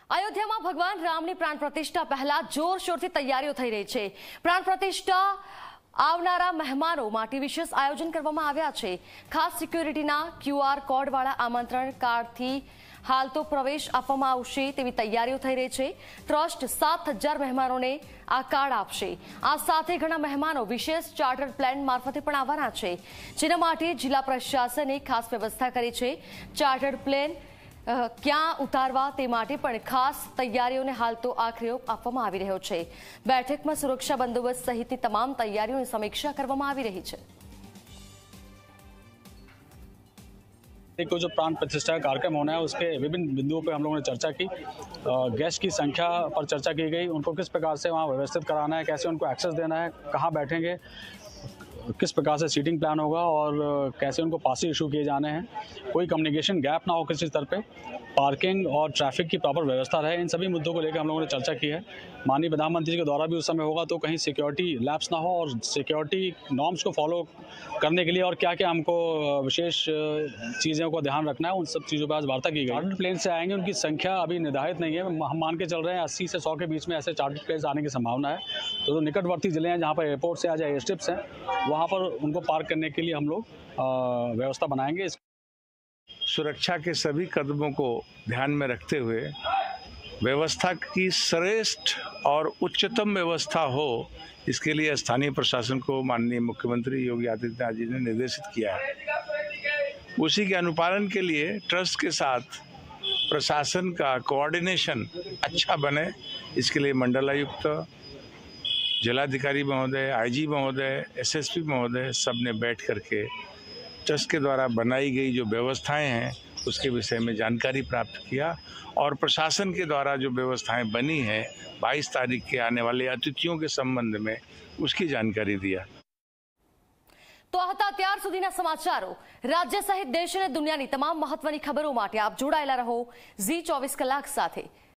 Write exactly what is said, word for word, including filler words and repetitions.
અયોધ્યામાં ભગવાન રામની પ્રાણ પ્રતિષ્ઠા પહેલા જોરશોરથી તૈયારીઓ થઈ રહી છે। પ્રાણ પ્રતિષ્ઠા આવનારા મહેમાનો માટે વિશેષ આયોજન કરવામાં આવ્યા છે। ખાસ સિક્યુરિટીના ક્યુઆર કોડવાળા આમંત્રણ કાર્ડથી હાલ તો પ્રવેશ આપવામાં આવશે તેવી તૈયારીઓ થઈ રહી છે। ટ્રસ્ટ સાત હજાર મહેમાનોને આ કાર્ડ આપશે। આ સાથે ઘણા મહેમાનો વિશેષ ચાર્ટર્ડ પ્લેન મારફતે પણ આવવાના છે, જેના માટે જિલ્લા પ્રશાસને ખાસ વ્યવસ્થા કરી છે। ચાર્ટર્ડ પ્લેન ક્યાં ઉતારવા તે માટે પણ ખાસ તૈયારીઓને હાલ તો આખરી ઓપ આપવામાં આવી રહ્યો છે। બેઠકમાં સુરક્ષા બંદોબસ્ત સહિતની તમામ તૈયારીઓની સમીક્ષા કરવામાં આવી રહી છે। को जो प्राण प्रतिष्ठा कार्यक्रम होना है उसके विभिन्न बिंदुओं पर हम लोगों ने चर्चा की। गेस्ट की संख्या पर चर्चा की गई, उनको किस प्रकार से वहाँ व्यवस्थित कराना है, कैसे उनको एक्सेस देना है, कहाँ बैठेंगे, किस प्रकार से सीटिंग प्लान होगा और कैसे उनको पासेस इशू किए जाने हैं, कोई कम्युनिकेशन गैप ना हो किसी स्तर पे, पार्किंग और ट्रैफिक की प्रॉपर व्यवस्था रहे। इन सभी मुद्दों को लेकर हम लोगों ने चर्चा की है। माननीय प्रधानमंत्री के द्वारा भी उस समय होगा तो कहीं सिक्योरिटी लैप्स ना हो और सिक्योरिटी नॉर्म्स को फॉलो करने के लिए और क्या क्या हमको विशेष चीज़ों को ध्यान रखना है, उन सब चीज़ों पर आज वार्ता की गई। चार्टर्ड प्लेन से आएंगे, उनकी संख्या अभी निर्धारित नहीं है। हम मान के चल रहे हैं अस्सी से सौ के बीच में ऐसे चार्टर्ड प्लेन आने की संभावना है। तो जो निकटवर्ती जिले हैं जहाँ पर एयरपोर्ट से या एयर स्ट्रिप्स हैं वहाँ पर उनको पार्क करने के लिए हम लोग व्यवस्था बनाएंगे। सुरक्षा के सभी कदमों को ध्यान में रखते हुए व्यवस्था की श्रेष्ठ और उच्चतम व्यवस्था हो, इसके लिए स्थानीय प्रशासन को माननीय मुख्यमंत्री योगी आदित्यनाथ जी ने निर्देशित किया है। उसी के अनुपालन के लिए ट्रस्ट के साथ प्रशासन का कोऑर्डिनेशन अच्छा बने, इसके लिए मंडलायुक्त, जिलाधिकारी महोदय, आईजी महोदय, एसएसपी महोदय सब ने बैठ करके ट्रस्ट के द्वारा बनाई गई जो व्यवस्थाएं हैं उसके विषय में जानकारी प्राप्त किया और प्रशासन के द्वारा जो व्यवस्थाएं बनी है बाईस तारीख के आने वाले अतिथियों के संबंध में उसकी जानकारी दिया। तो આ હતા ત્યાર સુધીના સમાચારો। રાજ્ય સહિત દેશ અને દુનિયાની તમામ મહત્વની ખબરો માટે આપ જોડાયેલા રહો ઝી ચોવીસ કલાક સાથે।